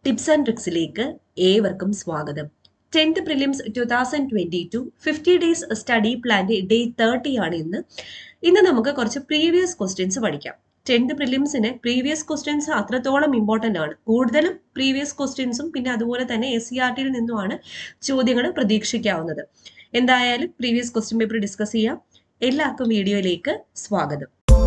Tips and ട്രിക്സിലേക്ക് ഏവർക്കും സ്വാഗതം. 10th prelims 2022 50 days study പ്ലാന്റെ ഡേ 30 ആണ് ഇന്ന് നമുക്ക് കുറച്ച് പ്രീവിയസ് ക്വസ്റ്റ്യൻസ് പഠിക്കാം. 10th പ്രിലിംസിന് പ്രീവിയസ് ക്വസ്റ്റ്യൻസ് അത്രത്തോളം ഇമ്പോർട്ടന്റ് ആണ്. കൂടുതലും പ്രീവിയസ് ക്വസ്റ്റ്യൻസും പിന്നെ അതുപോലെ തന്നെ SCERT നിന്നുമാണ് ചോദ്യങ്ങൾ പ്രതീക്ഷിക്കാവുന്നത്. എന്തായാലും പ്രീവിയസ് ക്വസ്റ്റ്യൻ പേപ്പർ ഡിസ്കസ് ചെയ്യാം. എല്ലാവർക്കും വീഡിയോയിലേക്ക് സ്വാഗതം.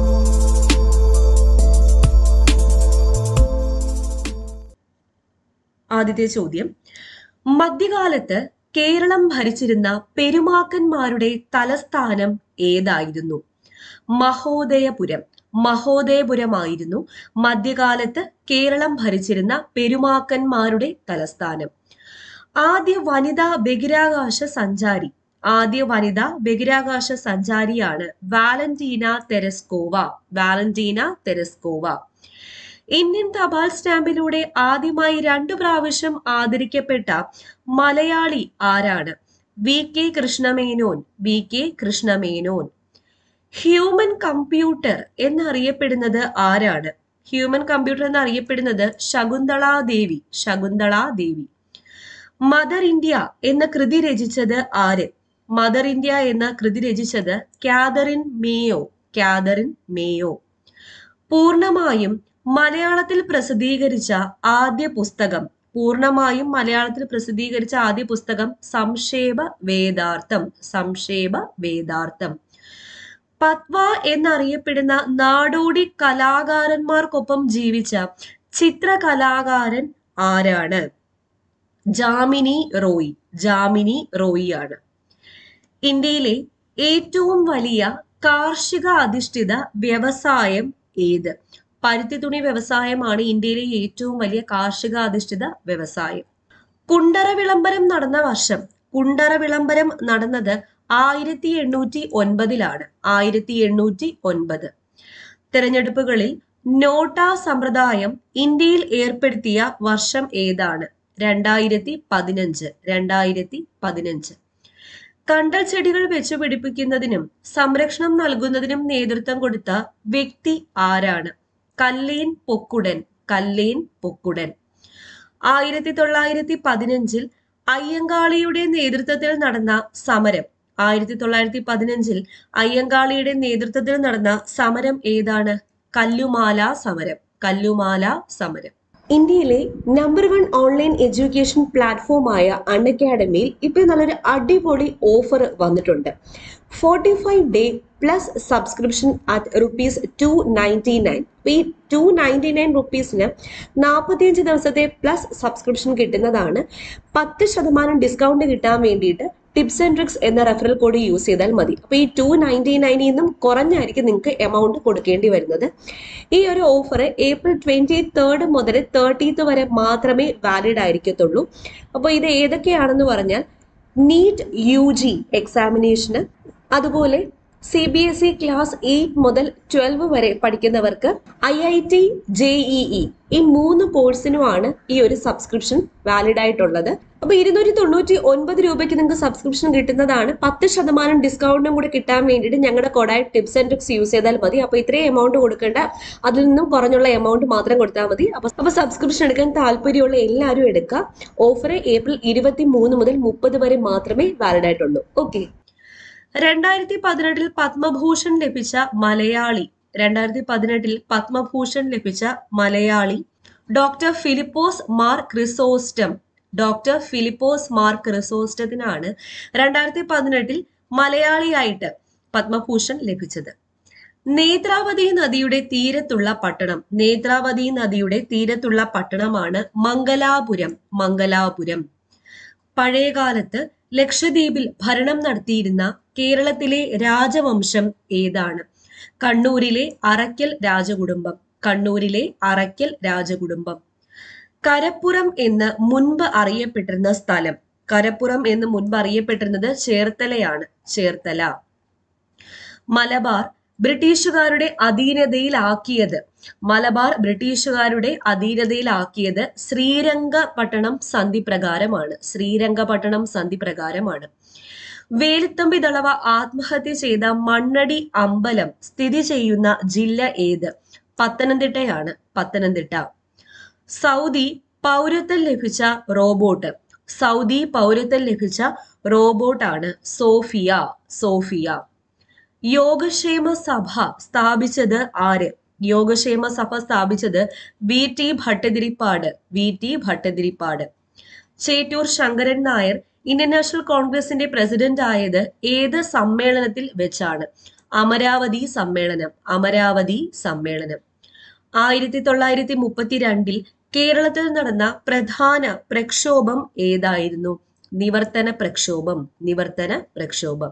ആദ്യത്തെ ചോദ്യം, മധ്യകാലത്ത് കേരളം ഭരിച്ചിരുന്ന പെരുമാക്കന്മാരുടെ തലസ്ഥാനം ഏതായിരുന്നു? മഹോദയപുരമായിരുന്നു മധ്യകാലത്ത് കേരളം ഭരിച്ചിരുന്ന പെരുമാക്കന്മാരുടെ തലസ്ഥാനം. ആദ്യ വനിതാ ബഹിരാകാശ സഞ്ചാരിയാണ് വാലന്റീന തെരസ്കോവ. ഇന്ത്യൻ തപാൽ സ്റ്റാമ്പിലൂടെ ആദ്യമായി 2 പ്രാവശ്യം ആദരിക്കപ്പെട്ട മലയാളി ആരാണ്? V K Krishna Menon. Human computer എന്നറിയപ്പെടുന്നത് ആരാണ്? ശകുന്തളാദേവി. മദർ ഇന്ത്യ എന്ന കൃതി രചിച്ചത് ആര്? Katherine Mayo. പൂർണമായും മലയാളത്തിൽ പ്രസിദ്ധീകരിച്ച ആദ്യ പുസ്തകം സംക്ഷേപ വേദാർത്ഥം. പത്വ എന്നറിയപ്പെടുന്ന നാടോടി കലാകാരന്മാർക്കൊപ്പം ജീവിച്ച ചിത്രകലാകാരൻ ആരാണ്? ജാമിനി റോയി ആണ്. ഇന്ത്യയിലെ ഏറ്റവും വലിയ കാർഷിക അധിഷ്ഠിത വ്യവസായം ഏത്? പരുത്തിത്തുണി വ്യവസായമാണ് ഇന്ത്യയിലെ ഏറ്റവും വലിയ കാർഷിക അധിഷ്ഠിത വ്യവസായം. കുണ്ടറ വിളംബരം നടന്ന വർഷം? നടന്നത് 1809 1809. തെരഞ്ഞെടുപ്പുകളിൽ നോട്ടാ സമ്പ്രദായം ഇന്ത്യയിൽ ഏർപ്പെടുത്തിയ വർഷം ഏതാണ്? 2015. കണ്ടൽ ചെടികൾ വെച്ചുപിടിപ്പിക്കുന്നതിനും സംരക്ഷണം നൽകുന്നതിനും നേതൃത്വം കൊടുത്ത വ്യക്തി ആരാണ്? കല്ലേൻ പൊക്കുടൻ. 1915 അയ്യങ്കാളിയുടെ നേതൃത്വത്തിൽ നടന്ന സമരം ഏതാണ്? കല്ലുമാല സമരം. ഇന്ത്യയിലെ നമ്പർ 1 ഓൺലൈൻ എഡ്യൂക്കേഷൻ പ്ലാറ്റ്ഫോമായ അൺഅക്കാഡമിയിൽ ഇപ്പൊ നല്ലൊരു അടിപൊളി ഓഫർ വന്നിട്ടുണ്ട്. 45 ഡേ പ്ലസ് സബ്സ്ക്രിപ്ഷൻ അറ്റ് ₹299. ഈ 299 റുപ്പീസിന് 45 ദിവസത്തെ പ്ലസ് സബ്സ്ക്രിപ്ഷൻ കിട്ടുന്നതാണ്. 10% ഡിസ്കൗണ്ട് കിട്ടാൻ വേണ്ടിയിട്ട് ടിപ്സ് ആൻഡ് ട്രിക്സ് എന്ന റെഫറൽ കോഡ് യൂസ് ചെയ്താൽ മതി. അപ്പോൾ ഈ 299 നിന്നും കുറഞ്ഞായിരിക്കും നിങ്ങൾക്ക് എമൗണ്ട് കൊടുക്കേണ്ടി വരുന്നത്. ഈ ഒരു ഓഫർ ഏപ്രിൽ 23 മുതൽ 30 വരെ മാത്രമേ വാലിഡ് ആയിരിക്കത്തുള്ളൂ. അപ്പോൾ ഇത് ഏതൊക്കെയാണെന്ന് പറഞ്ഞാൽ നീറ്റ് UG എക്സാമിനേഷന്, അതുപോലെ CBSE ക്ലാസ് 8 മുതൽ 12 വരെ പഠിക്കുന്നവർക്ക് IIT JEE ഈ 3 കോഴ്സിനുമാണ് ഈ ഒരു സബ്സ്ക്രിപ്ഷൻ വാലിഡ് ആയിട്ടുള്ളത്. അപ്പൊ 299 രൂപയ്ക്ക് നിങ്ങൾക്ക് സബ്സ്ക്രിപ്ഷൻ കിട്ടുന്നതാണ്. 10% ഡിസ്കൗണ്ടും കൂടെ കിട്ടാൻ വേണ്ടിയിട്ട് ഞങ്ങളുടെ കോഡായ ടിപ്സ് ആൻഡ് ട്രിക്സ് യൂസ് ചെയ്താൽ മതി. അപ്പൊ ഇത്രയും എമൗണ്ട് കൊടുക്കേണ്ട, അതിൽ നിന്നും കുറഞ്ഞുള്ള എമൗണ്ട് മാത്രം കൊടുത്താൽ മതി. അപ്പൊ സബ്സ്ക്രിപ്ഷൻ എടുക്കാൻ താല്പര്യമുള്ള എല്ലാവരും എടുക്കുക. ഓഫർ ഏപ്രിൽ 23 മുതൽ 30 വരെ മാത്രമേ വാലിഡ് ആയിട്ടുള്ളൂ. ഓക്കെ. 2018 പത്മഭൂഷൺ ലഭിച്ച മലയാളി ഡോക്ടർ ഫിലിപ്പോസ് മാർ ക്രിസോസ്റ്റത്തിനാണ് 2018 മലയാളിയായിട്ട് പത്മഭൂഷൺ ലഭിച്ചത്. നേത്രാവതി നദിയുടെ തീരത്തുള്ള പട്ടണമാണ് മംഗലാപുരം. പഴയകാലത്ത് ലക്ഷദ്വീപിൽ ഭരണം നടത്തിയിരുന്ന കേരളത്തിലെ രാജവംശം ഏതാണ്? കണ്ണൂരിലെ അറയ്ക്കൽ രാജകുടുംബം. കരപ്പുറം എന്ന് മുൻപ് അറിയപ്പെട്ടിരുന്നത് ചേർത്തല. മലബാർ ബ്രിട്ടീഷുകാരുടെ അധീനതയിലാക്കിയത് ശ്രീരംഗപട്ടണം സന്ധി പ്രകാരമാണ്. വേലുത്തമ്പി ദളവ ആത്മഹത്യ ചെയ്ത മണ്ണടി അമ്പലം സ്ഥിതി ചെയ്യുന്ന ജില്ല ഏത്? പത്തനംതിട്ടയാണ്. സൗദി പൗരത്വം ലഭിച്ച റോബോട്ട്, സൗദി പൗരത്വം ലഭിച്ച റോബോട്ടാണ് സോഫിയ. സോഫിയ. യോഗക്ഷേമ സഭ സ്ഥാപിച്ചത് ആര്? യോഗക്ഷേമ സഭ സ്ഥാപിച്ചത് V T. Bhattathiripad. V T. Bhattathiripad. Chettur Sankaran Nair Indian national കോൺഗ്രസിന്റെ പ്രസിഡന്റ് ആയത് ഏത് സമ്മേളനത്തിൽ വെച്ചാണ്? അമരാവതി സമ്മേളനം. അമരാവതി സമ്മേളനം. 1932 കേരളത്തിൽ നടന്ന പ്രധാന പ്രക്ഷോഭം ഏതായിരുന്നു? നിവർത്തന പ്രക്ഷോഭം. നിവർത്തന പ്രക്ഷോഭം.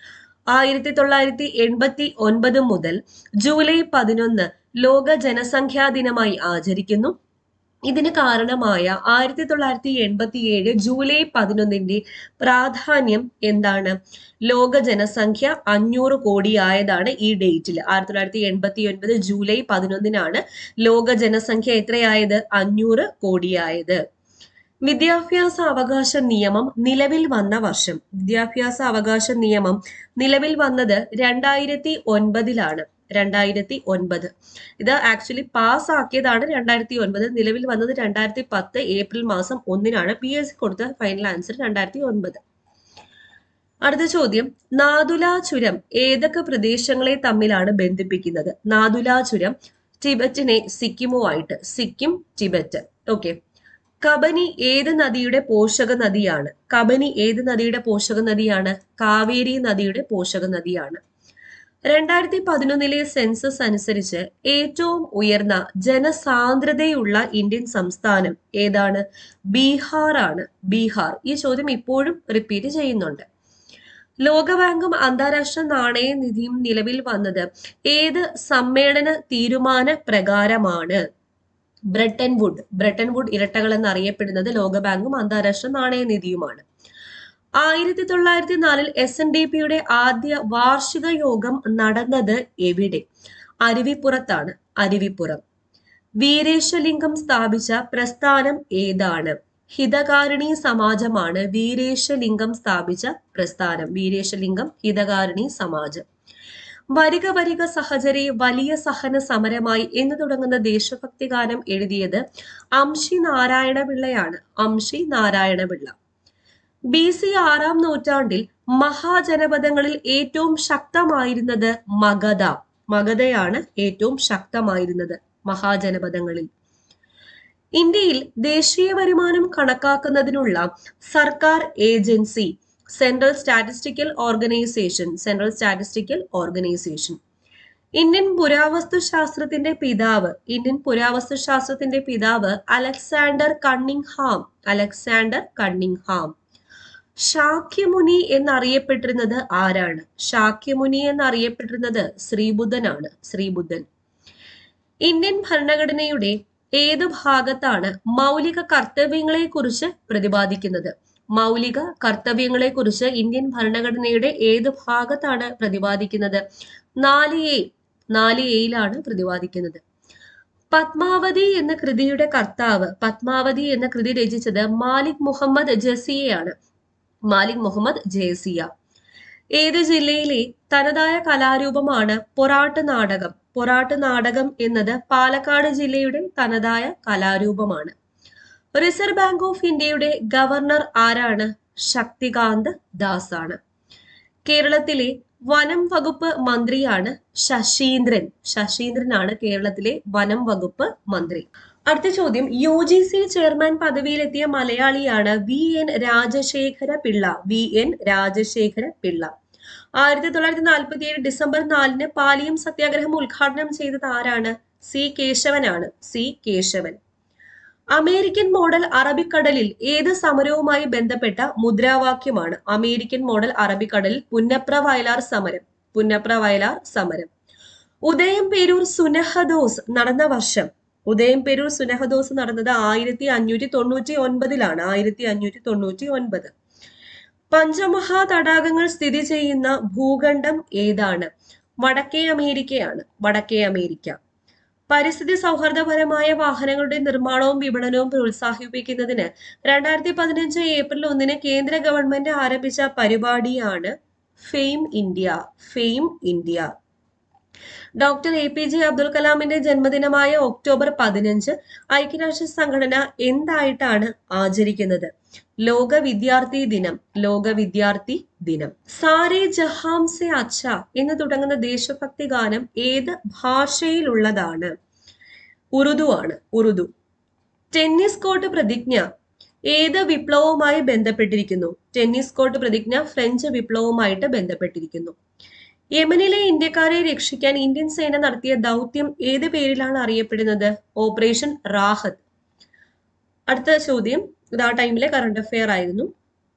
1989 മുതൽ ജൂലൈ 11 ലോക ജനസംഖ്യാ ദിനമായി ആചരിക്കുന്നു. ഇതിന് കാരണമായ 1987 ജൂലൈ 11 പ്രാധാന്യം എന്താണ്? ലോക ജനസംഖ്യ 500 കോടിയായതാണ് ഈ ഡേറ്റിൽ. 1989 ജൂലൈ 11 ലോക ജനസംഖ്യ എത്രയായത്? 500 കോടിയായത്. വിദ്യാഭ്യാസ അവകാശ നിയമം നിലവിൽ വന്ന വർഷം. വിദ്യാഭ്യാസ അവകാശ നിയമം നിലവിൽ വന്നത് 2009 2009. ഇത് ആക്ച്വലി പാസ് ആക്കിയതാണ് 2009. നിലവിൽ വന്നത് 2010 ഏപ്രിൽ മാസം 1 PSC കൊടുത്ത ഫൈനൽ ആൻസർ 2009. അടുത്ത ചോദ്യം, നാഥുല ചുരം ഏതൊക്കെ പ്രദേശങ്ങളെ തമ്മിലാണ് ബന്ധിപ്പിക്കുന്നത്? നാഥുല ചുരം ടിബറ്റിനെ സിക്കിമുമായിട്ട്. സിക്കിം ടിബറ്റ്. ഓക്കെ. കബനി ഏത് നദിയുടെ പോഷക നദിയാണ്? കബനി ഏത് നദിയുടെ പോഷക നദിയാണ്? കാവേരി നദിയുടെ പോഷക നദിയാണ്. 2011 സെൻസസ് അനുസരിച്ച് ഏറ്റവും ഉയർന്ന ജനസാന്ദ്രതയുള്ള ഇന്ത്യൻ സംസ്ഥാനം ഏതാണ്? ബീഹാർ ആണ്. ബീഹാർ. ഈ ചോദ്യം ഇപ്പോഴും റിപ്പീറ്റ് ചെയ്യുന്നുണ്ട്. ലോകബാങ്കും അന്താരാഷ്ട്ര നാണയ നിധിയും നിലവിൽ വന്നത് ഏത് സമ്മേളന തീരുമാന പ്രകാരമാണ്? Bretton Woods. ബ്രെട്ടൻ വുഡ് ഇരട്ടകൾ എന്നറിയപ്പെടുന്നത് ലോകബാങ്കും അന്താരാഷ്ട്ര നാണയ നിധിയുമാണ്. 1904 SNDPയുടെ ആദ്യ വാർഷിക യോഗം നടന്നത് എവിടെ? അരുവിപ്പുറത്താണ്. അരുവിപ്പുറം. വീരേശലിംഗം സ്ഥാപിച്ച പ്രസ്ഥാനം ഏതാണ്? ഹിതകാരിണി സമാജമാണ് വീരേശലിംഗം സ്ഥാപിച്ച പ്രസ്ഥാനം. വീരേശലിംഗം ഹിതകാരിണി സമാജം. വരിക വരിക സഹചരി വലിയ സഹന സമരമായി എന്ന് തുടങ്ങുന്ന ദേശഭക്തി ഗാനം എഴുതിയത് അംശി നാരായണപിള്ളയാണ്. അംശി നാരായണപിള്ള. BC 6-ാം നൂറ്റാണ്ടിൽ മഹാജനപദങ്ങളിൽ ഏറ്റവും ശക്തമായിരുന്നത് മഗധ. മഗധയാണ് ഏറ്റവും ശക്തമായിരുന്നത് മഹാജനപദങ്ങളിൽ. ഇന്ത്യയിൽ ദേശീയ വരുമാനം കണക്കാക്കുന്നതിനുള്ള സർക്കാർ agency central statistical organisation. Central statistical organisation. Indian പുരാവസ്തുശാസ്ത്രത്തിന്റെ പിതാവ്. ഇന്ത്യൻ പുരാവസ്തുശാസ്ത്രത്തിന്റെ പിതാവ് Alexander Cunningham. Alexander Cunningham. Shakyamuni എന്നറിയപ്പെട്ടിരുന്നത് ആരാണ്? ശാക്യമുനി എന്നറിയപ്പെട്ടിരുന്നത് ശ്രീബുദ്ധനാണ്. ശ്രീബുദ്ധൻ. ഇന്ത്യൻ ഭരണഘടനയുടെ ഏത് ഭാഗത്താണ് മൗലിക കർത്തവ്യങ്ങളെ കുറിച്ച് പ്രതിപാദിക്കുന്നത്? മൗലിക കർത്തവ്യങ്ങളെ കുറിച്ച് ഇന്ത്യൻ ഭരണഘടനയുടെ ഏത് ഭാഗത്താണ് പ്രതിപാദിക്കുന്നത്? 4A. 4Aയിലാണ് പ്രതിപാദിക്കുന്നത്. പത്മാവതി എന്ന കൃതിയുടെ കർത്താവ്. പത്മാവതി എന്ന കൃതി രചിച്ചത് മാലിക് മുഹമ്മദ് ജസിയയാണ്. മാലിക് മുഹമ്മദ് ജേസിയ. ഏത് ജില്ലയിലെ തനതായ കലാരൂപമാണ് പൊറാട്ട് നാടകം? പൊറാട്ട് നാടകം എന്നത് പാലക്കാട് ജില്ലയുടെ തനതായ കലാരൂപമാണ്. റിസർവ് ബാങ്ക് ഓഫ് ഇന്ത്യയുടെ ഗവർണർ ആരാണ്? ശക്തികാന്ത് ദാസ് ആണ്. കേരളത്തിലെ വനം വകുപ്പ് മന്ത്രിയാണ് ശശീന്ദ്രൻ. ശശീന്ദ്രനാണ് കേരളത്തിലെ വനം വകുപ്പ് മന്ത്രി. അടുത്ത ചോദ്യം, UGC ചെയർമാൻ പദവിയിലെത്തിയ മലയാളിയാണ് VN Rajasekhara Pillai. VN Rajasekhara Pillai. 1947 December 4 Paliyam Satyagraha ഉദ്ഘാടനം ചെയ്തത് ആരാണ്? C കേശവനാണ്. C കേശവൻ. അമേരിക്കൻ മോഡൽ അറബിക്കടലിൽ ഏത് സമരവുമായി ബന്ധപ്പെട്ട മുദ്രാവാക്യമാണ്? അമേരിക്കൻ മോഡൽ അറബിക്കടലിൽ പുന്നപ്ര വയലാർ സമരം. പുന്നപ്ര വയലാർ സമരം. ഉദയം പേരൂർ സുനഹദോസ് നടന്ന വർഷം. ഉദയം പേരൂർ സുനഹദോസ് നടന്നത് 1599 1599. പഞ്ചമഹാ തടാകങ്ങൾ സ്ഥിതി ചെയ്യുന്ന ഭൂഖണ്ഡം ഏതാണ്? വടക്കേ അമേരിക്കയാണ്. വടക്കേ അമേരിക്ക. പരിസ്ഥിതി സൗഹാർദ്ദപരമായ വാഹനങ്ങളുടെ നിർമ്മാണവും വിപണനവും പ്രോത്സാഹിപ്പിക്കുന്നതിന് 2015 ഏപ്രിൽ 1 കേന്ദ്ര ഗവൺമെന്റ് ആരംഭിച്ച പരിപാടിയാണ് FAME India. FAME India. Doctor APJ Abdul കലാമിന്റെ ജന്മദിനമായ ഒക്ടോബർ 15 ഐക്യരാഷ്ട്ര സംഘടന എന്തായിട്ടാണ് ആചരിക്കുന്നത്? ലോക വിദ്യാർത്ഥി ദിനം. ലോക വിദ്യാർത്ഥി ദിനം. സാരേ ജഹാം സെ അച്ഛ എന്ന് തുടങ്ങുന്ന ദേശഭക്തി ഗാനം ഏത് ഭാഷയിലുള്ളതാണ്? ഉറുദു ആണ്. ഉറുദു. ടെന്നീസ് കോർട്ട് പ്രതിജ്ഞ ഏത് വിപ്ലവവുമായി ബന്ധപ്പെട്ടിരിക്കുന്നു? ടെന്നീസ് കോർട്ട് പ്രതിജ്ഞ ഫ്രഞ്ച് വിപ്ലവവുമായിട്ട് ബന്ധപ്പെട്ടിരിക്കുന്നു. യമനിലെ ഇന്ത്യക്കാരെ രക്ഷിക്കാൻ ഇന്ത്യൻ സേന നടത്തിയ ദൗത്യം ഏത് പേരിലാണ് അറിയപ്പെടുന്നത്? ഓപ്പറേഷൻ റാഹത്ത്. അടുത്ത ചോദ്യം ഇത് ആ ടൈമിലെ കറണ്ട് അഫെയർ ആയിരുന്നു.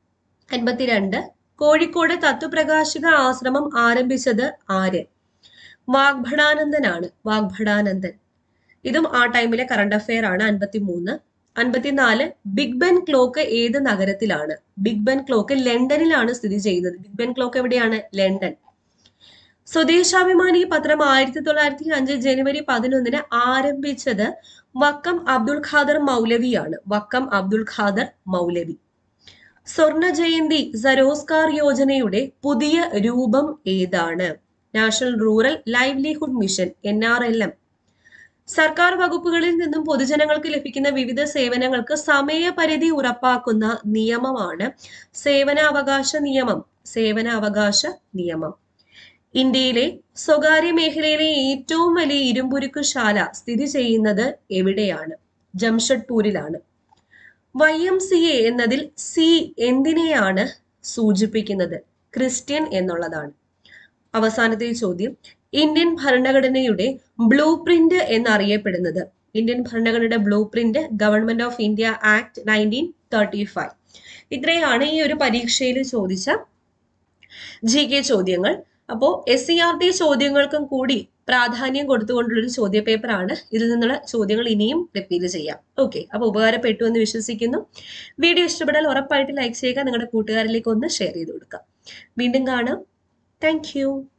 52. കോഴിക്കോട് തത്വപ്രകാശിക ആശ്രമം ആരംഭിച്ചത് ആര്? വാഗ്ഭടാനന്ദനാണ്. വാഗ്ഭടാനന്ദൻ. ഇതും ആ ടൈമിലെ കറണ്ട് അഫെയർ ആണ്. 53. 54. ബിഗ് ബെൻ ക്ലോക്ക് ഏത് നഗരത്തിലാണ്? ബിഗ് ബെൻ ക്ലോക്ക് ലണ്ടനിലാണ് സ്ഥിതി ചെയ്യുന്നത്. ബിഗ് ബെൻ ക്ലോക്ക് എവിടെയാണ്? ലണ്ടൻ. സ്വദേശാഭിമാനി പത്രം 1905 ജനുവരി 11 ആരംഭിച്ചത് വക്കം അബ്ദുൽ ഖാദർ മൗലവിയാണ്. വക്കം അബ്ദുൽ ഖാദർ മൗലവി. സ്വർണ ജയന്തി സരോസ്കാർ യോജനയുടെ പുതിയ രൂപം ഏതാണ്? National rural livelihood mission NRLM. സർക്കാർ വകുപ്പുകളിൽ നിന്നും പൊതുജനങ്ങൾക്ക് ലഭിക്കുന്ന വിവിധ സേവനങ്ങൾക്ക് സമയപരിധി ഉറപ്പാക്കുന്ന നിയമമാണ് സേവനാവകാശ നിയമം. സേവനാവകാശ നിയമം. ഇന്ത്യയിലെ സ്വകാര്യ മേഖലയിലെ ഏറ്റവും വലിയ ഇരുമ്പുരുക്കുശാല സ്ഥിതി ചെയ്യുന്നത് എവിടെയാണ്? ജംഷഡ്പൂരിലാണ്. YMCA എന്നതിൽ C എന്തിനെയാണ് സൂചിപ്പിക്കുന്നത്? ക്രിസ്ത്യൻ എന്നുള്ളതാണ്. അവസാനത്തെ ചോദ്യം, ഇന്ത്യൻ ഭരണഘടനയുടെ ബ്ലൂ പ്രിന്റ് എന്നറിയപ്പെടുന്നത്? ഇന്ത്യൻ ഭരണഘടനയുടെ blueprint government of India act 1935. ഇത്രയാണ് ഈ ഒരു പരീക്ഷയിൽ ചോദിച്ച GK ചോദ്യങ്ങൾ. അപ്പോൾ SCERT ചോദ്യങ്ങൾക്കും കൂടി പ്രാധാന്യം കൊടുത്തുകൊണ്ടുള്ളൊരു ചോദ്യ പേപ്പറാണ്. ഇതിൽ നിന്നുള്ള ചോദ്യങ്ങൾ ഇനിയും റിപ്പീറ്റ് ചെയ്യാം. ഓക്കെ, അപ്പോൾ ഉപകാരപ്പെട്ടു എന്ന് വിശ്വസിക്കുന്നു. വീഡിയോ ഇഷ്ടപ്പെട്ടാൽ ഉറപ്പായിട്ട് ലൈക്ക് ചെയ്യുക. നിങ്ങളുടെ കൂട്ടുകാരിലേക്ക് ഒന്ന് ഷെയർ ചെയ്ത് കൊടുക്കുക. വീണ്ടും കാണാം. താങ്ക്